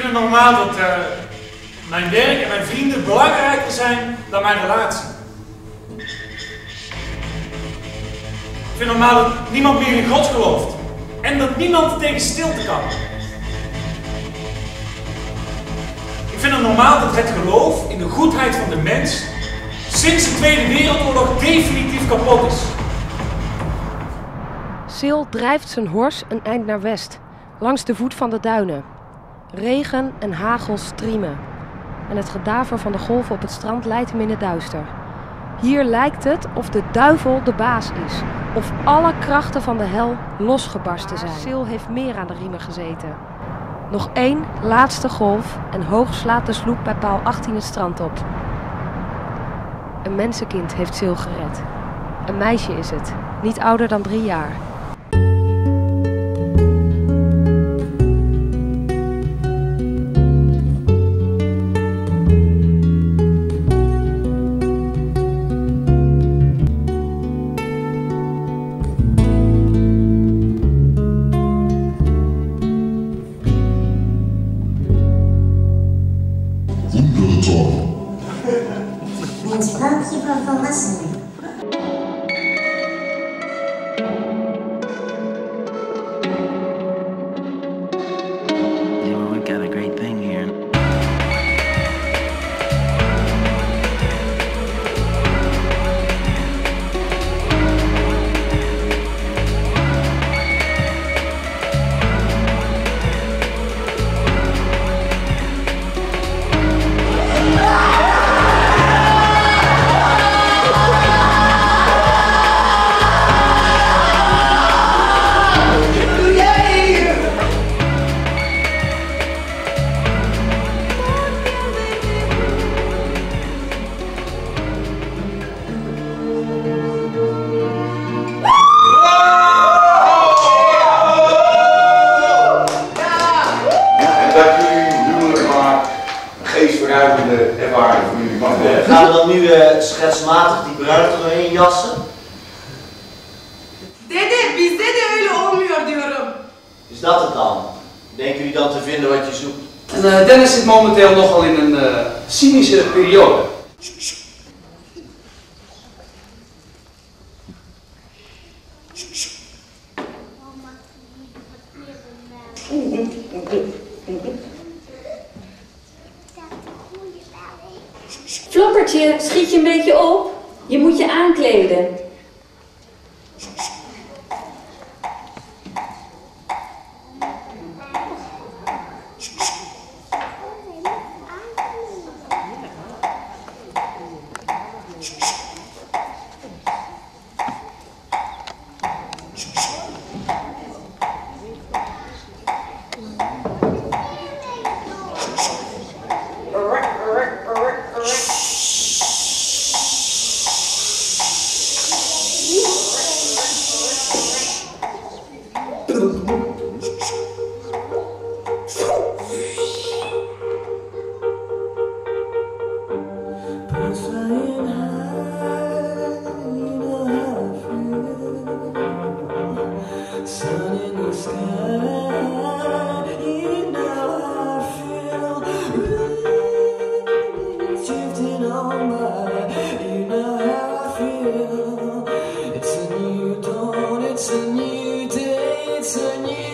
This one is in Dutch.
vind het normaal dat mijn werk en mijn vrienden belangrijker zijn dan mijn relatie. Ik vind het normaal dat niemand meer in God gelooft. En dat niemand tegen stilte kan. Ik vind het normaal dat het geloof in de goedheid van de mens sinds de Tweede Wereldoorlog definitief kapot is. Sil drijft zijn hors een eind naar west, langs de voet van de duinen. Regen en hagel striemen. En het gedaver van de golven op het strand leidt hem in het duister. Hier lijkt het of de duivel de baas is. Of alle krachten van de hel losgebarsten zijn. Sil heeft meer aan de riemen gezeten. Nog één laatste golf en hoog slaat de sloep bij paal 18 het strand op. Een mensenkind heeft Sil gered. Een meisje is het, niet ouder dan 3 jaar. Een sprookje voor volwassenen. We got a great thing here. Ervaring voor jullie man. Gaan we dan nu schetsmatig die bruid er doorheen jassen? Dede, bizde de öyle olmuyor diyorum. Is dat het dan? Denken jullie dan te vinden wat je zoekt? En Dennis zit momenteel nogal in een cynische periode. Flokkertje, schiet je een beetje op? Je moet je aankleden. It's a new dawn, it's a new day, it's a new